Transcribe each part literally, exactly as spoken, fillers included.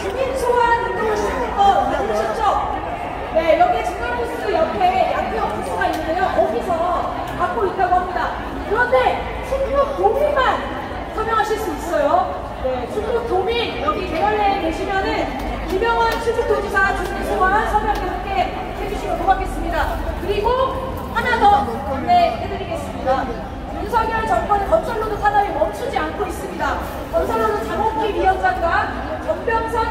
주민 소환 운동을 시작한 거 들으셨죠? 네, 여기 중앙부스 옆에 약국 부스가 있는데요. 거기서 받고 있다고 합니다. 그런데 충북 도민만 서명하실 수 있어요. 네, 충북 도민 여기 대관례에 계시면은 김영환 충북도지사 주민 소환 서명에 함께 해주시면 고맙겠습니다. 그리고 하나 더 안내해드리겠습니다. 윤석열 정권의 건설로드 탄압이 멈추지 않고 있습니다. 건설로드 장옥기 위원장과 전병선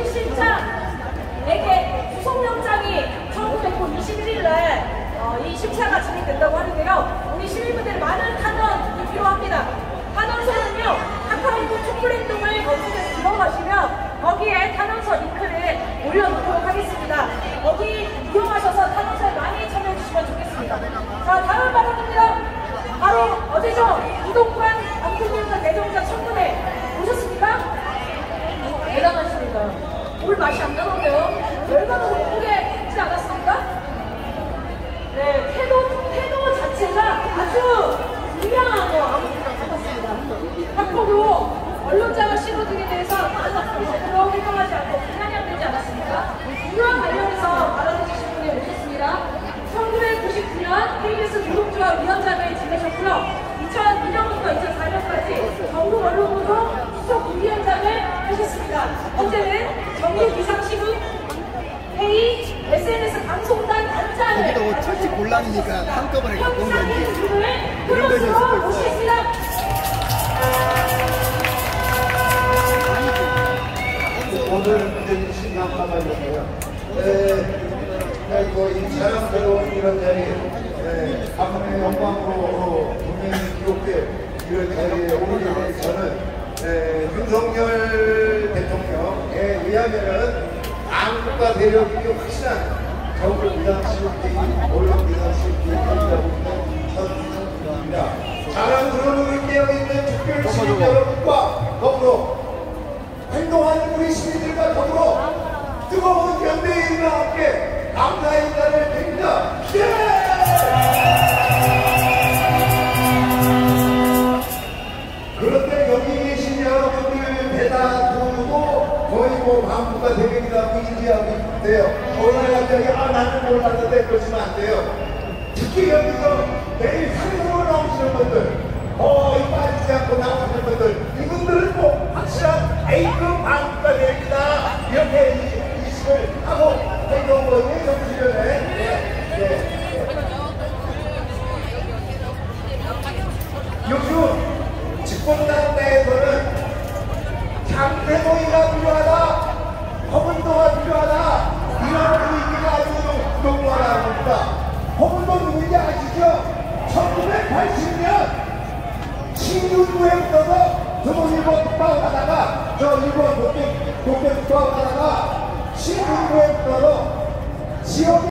조직실장에게 구속영장이 청구됐고 이십일 일 날 어, 이 심사가 진행된다고 하는데요. 우리 시민분들 많은 탄원이 필요합니다. 탄원서는요, 카카오톡 촛불행동을 검색해서 들어가시면 거기에 탄원서 링크를 올려놓도록 하겠습니다. 거기 이용하셔서 탄원서에 많이 참여해주시면 좋겠습니다. 자, 다음 발언입니다. 바로 어제죠. 이동관 안토위원장 내정자 청문회 보셨습니까? 대단하십니다. 물 맛이 안 나는데요. 얼마나 못보게 했지 않았습니까? 네, 태도, 태도 자체가 아주 유명하고 아무것도 못했습니다. 학교도 언론장을 씹어주게 돼서 적극적으로 활동하지 않고 편향되지 않았습니까? 이와 관련해서 발언해주신 분이 오셨습니다. 천구백구십구 년 케이비에스 노동조합 위원장을 지내셨고요. 이천이 년부터 이천사 년까지 전국 언론부도 수석 부위원장을 하셨습니다. 현재는 정기 비상시국 회의, 에스엔에스 방송단 단장을 여기도 철칙 곤란이니까 한꺼번에 갖고 온 건지 이런 걸 줬을 모시겠습니다. 오늘 굉장히 심각한 말이었고요. 그리고 이 자랑스러운 이런 자리에 가문의 영광으로 분명히 기록될 이런 자리에 오게 된 저는 에, 윤석열 대통령에 의하면은 안국가 대력이 확실한 정부 비상시국계획, 언론 비상시국계획이라고 보는 선입니다. 자랑스러운 의미되어 있는 특별 시민 여러분과 더불어 행동하는 우리 시민들과 더불어 뜨거운 연대의 일과 함께 감사의 인사를 드립니다. 예! 그런데 여기 계신 여러분들 대다수도 거의 뭐 반부가 대백이라고 인지하고 있는데요. 오늘 갑자기 아 나는 몰랐는데 그러시면 안 돼요. 특히 여기서 매일 상으로 나오시는 분들, 거의 빠지지 않고 나오시는 분들, 이분들은 뭐 확실한 A급 반부가 대백이다 이렇게 인식을 하고 해놓은 거예요. 정치련에. 네, 네. 요즘 집권당 내에서는 장태모이가 필요하다, 허문도가 필요하다, 이런 분위기가 아주 너무하다는 겁니다. 허문도 누군지 아시죠? 천구백팔십 년 신윤구에 붙어서 저도 일본 국방을 가다가 저 일본 독립 독립 국방을 가다가 신윤구에 붙어서 지역